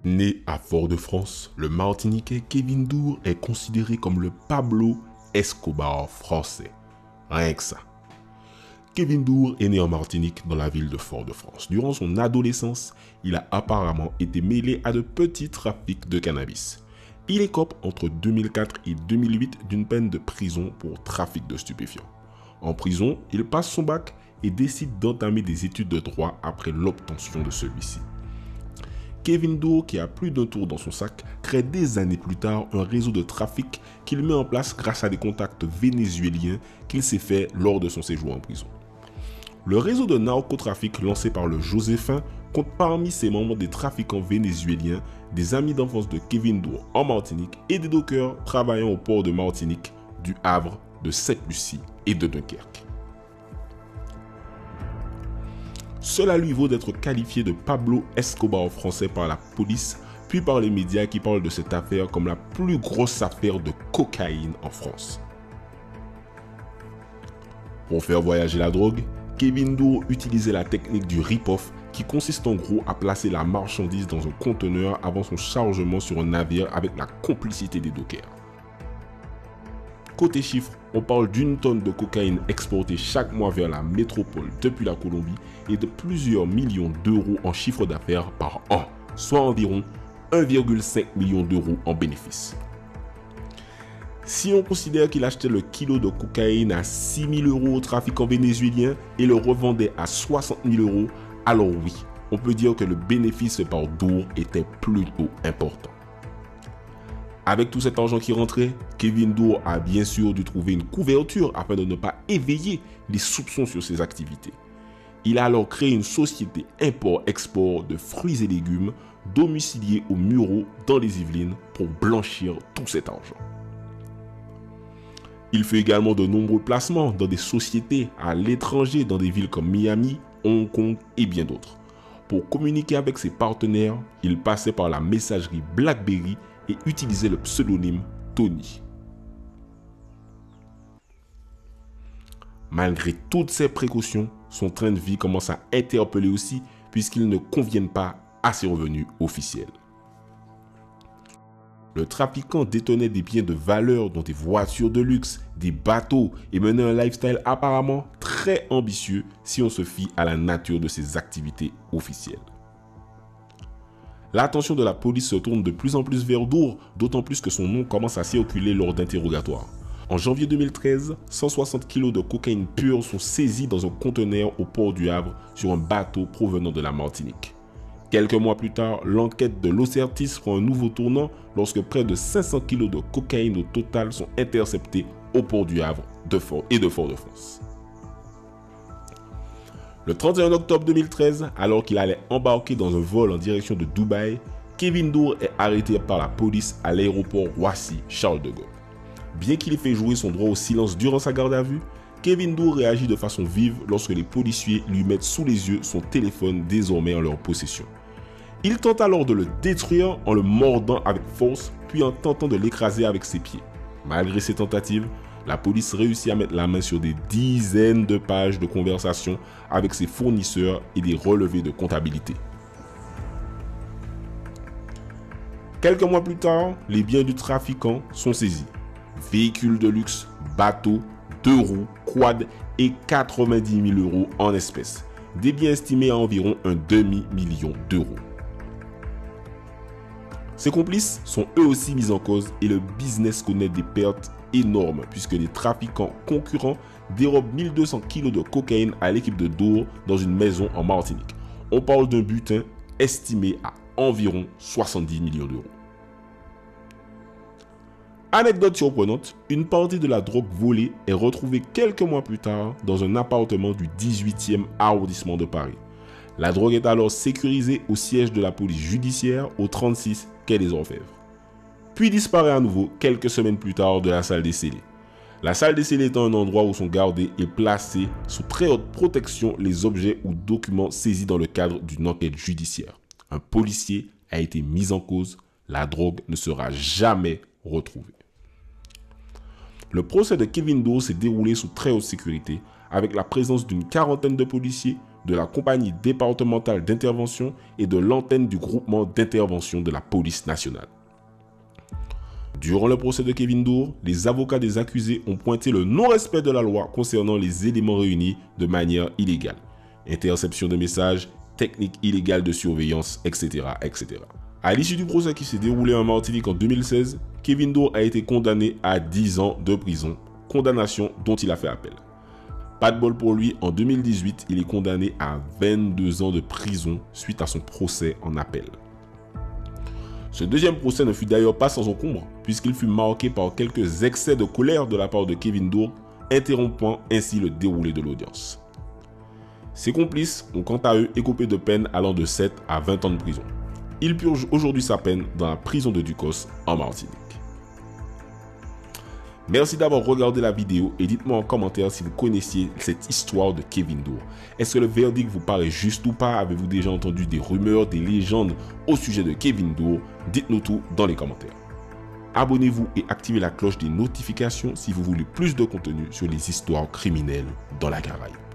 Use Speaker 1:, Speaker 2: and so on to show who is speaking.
Speaker 1: Né à Fort-de-France, le Martiniquais Kevin Dour est considéré comme le Pablo Escobar français. Rien que ça. Kevin Dour est né en Martinique dans la ville de Fort-de-France. Durant son adolescence, il a apparemment été mêlé à de petits trafics de cannabis. Il écope entre 2004 et 2008 d'une peine de prison pour trafic de stupéfiants. En prison, il passe son bac et décide d'entamer des études de droit après l'obtention de celui-ci. Kevin Dour, qui a plus d'un tour dans son sac, crée des années plus tard un réseau de trafic qu'il met en place grâce à des contacts vénézuéliens qu'il s'est fait lors de son séjour en prison. Le réseau de narcotrafic lancé par le Joséphin compte parmi ses membres des trafiquants vénézuéliens, des amis d'enfance de Kevin Dour en Martinique et des dockers travaillant au port de Martinique, du Havre, de Sainte-Lucie et de Dunkerque. Cela lui vaut d'être qualifié de Pablo Escobar français par la police, puis par les médias qui parlent de cette affaire comme la plus grosse affaire de cocaïne en France. Pour faire voyager la drogue, Kevin Dour utilisait la technique du rip-off qui consiste en gros à placer la marchandise dans un conteneur avant son chargement sur un navire avec la complicité des dockers. Côté chiffres, on parle d'une tonne de cocaïne exportée chaque mois vers la métropole depuis la Colombie et de plusieurs millions d'euros en chiffre d'affaires par an, soit environ 1,5 million d'euros en bénéfices. Si on considère qu'il achetait le kilo de cocaïne à 6 000 euros au trafiquant vénézuélien et le revendait à 60 000 euros, alors oui, on peut dire que le bénéfice par Dour était plutôt important. Avec tout cet argent qui rentrait, Kevin Dour a bien sûr dû trouver une couverture afin de ne pas éveiller les soupçons sur ses activités. Il a alors créé une société import-export de fruits et légumes domiciliée au Mureaux dans les Yvelines pour blanchir tout cet argent. Il fait également de nombreux placements dans des sociétés à l'étranger dans des villes comme Miami, Hong Kong et bien d'autres. Pour communiquer avec ses partenaires, il passait par la messagerie BlackBerry et utilisait le pseudonyme Tony. Malgré toutes ces précautions, son train de vie commence à interpeller aussi puisqu'ils ne conviennent pas à ses revenus officiels. Le trafiquant détenait des biens de valeur dont des voitures de luxe, des bateaux et menait un lifestyle apparemment très ambitieux si on se fie à la nature de ses activités officielles. L'attention de la police se tourne de plus en plus vers Dour, d'autant plus que son nom commence à circuler lors d'interrogatoires. En janvier 2013, 160 kg de cocaïne pure sont saisis dans un conteneur au port du Havre sur un bateau provenant de la Martinique. Quelques mois plus tard, l'enquête de l'Ocertis prend un nouveau tournant lorsque près de 500 kg de cocaïne au total sont interceptés au port du Havre et de Fort-de-France. Le 31 octobre 2013, alors qu'il allait embarquer dans un vol en direction de Dubaï, Kevin Dour est arrêté par la police à l'aéroport Roissy-Charles de Gaulle. Bien qu'il ait fait jouer son droit au silence durant sa garde à vue, Kevin Dour réagit de façon vive lorsque les policiers lui mettent sous les yeux son téléphone désormais en leur possession. Il tente alors de le détruire en le mordant avec force, puis en tentant de l'écraser avec ses pieds. Malgré ces tentatives, la police réussit à mettre la main sur des dizaines de pages de conversations avec ses fournisseurs et des relevés de comptabilité. Quelques mois plus tard, les biens du trafiquant sont saisis. Véhicules de luxe, bateaux, 2 roues, quad et 90 000 euros en espèces. Des biens estimés à environ un demi-million d'euros. Ses complices sont eux aussi mis en cause et le business connaît des pertes énormes puisque les trafiquants concurrents dérobent 1200 kg de cocaïne à l'équipe de Dour dans une maison en Martinique. On parle d'un butin estimé à environ 70 millions d'euros. Anecdote surprenante, une partie de la drogue volée est retrouvée quelques mois plus tard dans un appartement du 18e arrondissement de Paris. La drogue est alors sécurisée au siège de la police judiciaire au 36 quai des Orfèvres. Puis disparaît à nouveau quelques semaines plus tard de la salle des scellés. La salle des scellés étant un endroit où sont gardés et placés sous très haute protection les objets ou documents saisis dans le cadre d'une enquête judiciaire. Un policier a été mis en cause, la drogue ne sera jamais retrouvée. Le procès de Kevin Dour s'est déroulé sous très haute sécurité avec la présence d'une quarantaine de policiers, de la compagnie départementale d'intervention et de l'antenne du groupement d'intervention de la police nationale. Durant le procès de Kevin Dour, les avocats des accusés ont pointé le non-respect de la loi concernant les éléments réunis de manière illégale. Interception de messages, techniques illégales de surveillance, etc. etc. À l'issue du procès qui s'est déroulé en Martinique en 2016, Kevin Dour a été condamné à 10 ans de prison, condamnation dont il a fait appel. Pas de bol pour lui, en 2018, il est condamné à 22 ans de prison suite à son procès en appel. Ce deuxième procès ne fut d'ailleurs pas sans encombre, puisqu'il fut marqué par quelques excès de colère de la part de Kevin Dour, interrompant ainsi le déroulé de l'audience. Ses complices ont quant à eux écopé de peines allant de 7 à 20 ans de prison. Il purge aujourd'hui sa peine dans la prison de Ducos en Martinique. Merci d'avoir regardé la vidéo et dites-moi en commentaire si vous connaissiez cette histoire de Kevin Dour. Est-ce que le verdict vous paraît juste ou pas? Avez-vous déjà entendu des rumeurs, des légendes au sujet de Kevin Dour? Dites-nous tout dans les commentaires. Abonnez-vous et activez la cloche des notifications si vous voulez plus de contenu sur les histoires criminelles dans la Caraïbe.